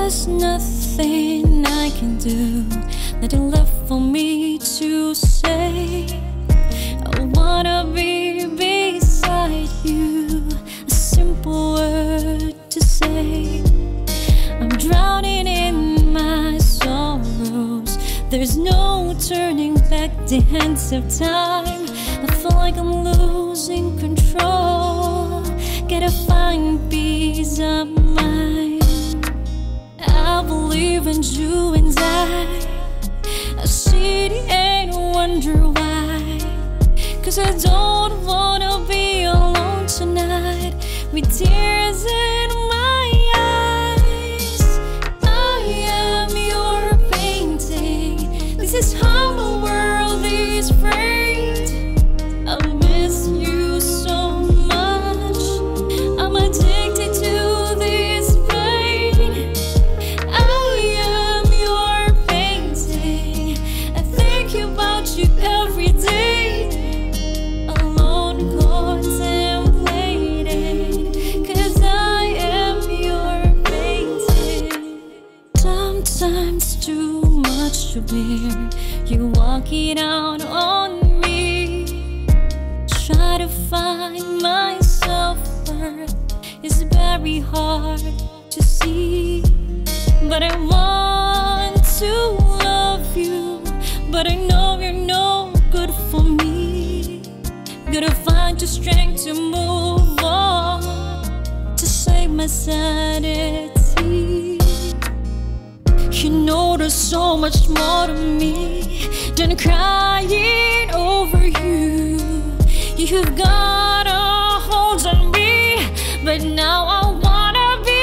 There's nothing I can do, nothing left for me to say. I wanna be beside you, a simple word to say. I'm drowning in my sorrows, there's no turning back the hands of time. I feel like I'm losing control, gotta find peace of mind. I believe in you and I see the end, wonder why. Cause I don't wanna be alone tonight with tears in my eyes. I am your painting, this is how the world is framed. I miss you so much, I'm addicted to this pain. I am your painting, I think about you every day. Alone contemplating, cause I am your painting. Sometimes too much to bear, you walk it out on me. Try to find my self-worth, it's very hard to see. But I want to love you, but I know you're no good for me. Gotta find the strength to move on, to save my sanity. You know there's so much more to me than crying over you. You've got a hold on me, but now I wanna be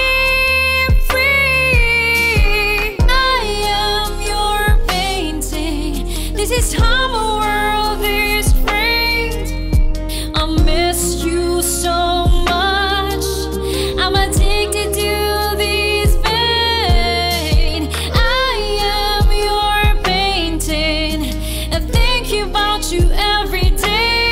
free. I am your painting, this is how the world is framed. I miss you so much, I'm addicted to this pain. I am your painting, I think about you every day.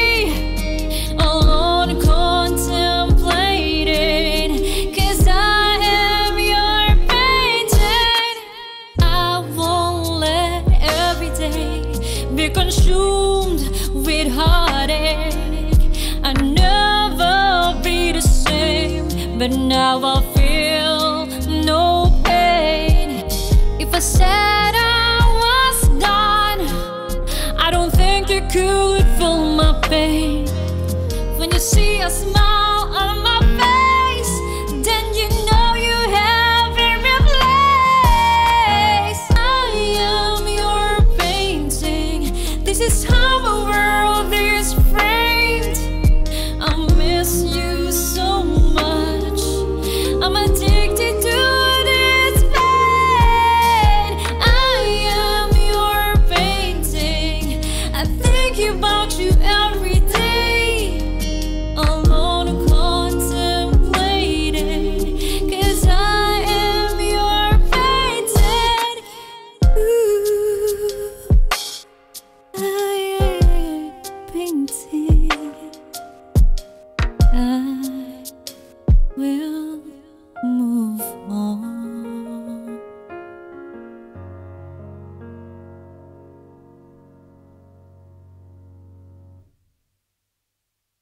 Alone contemplating, cause I am your painting. I won't let every day be consumed with heartache. I'll never be the same, but now I feel no pain. If I said I was done, I don't think you could feel my pain. When you see a smile on my face, then you know you have been replaced. I am your painting, this is how the world is framed. I miss you so much, I'm addicted to this pain. I am your painting, I think about you every day. Alone contemplating, cause I am your painting. Ooh, I am painting.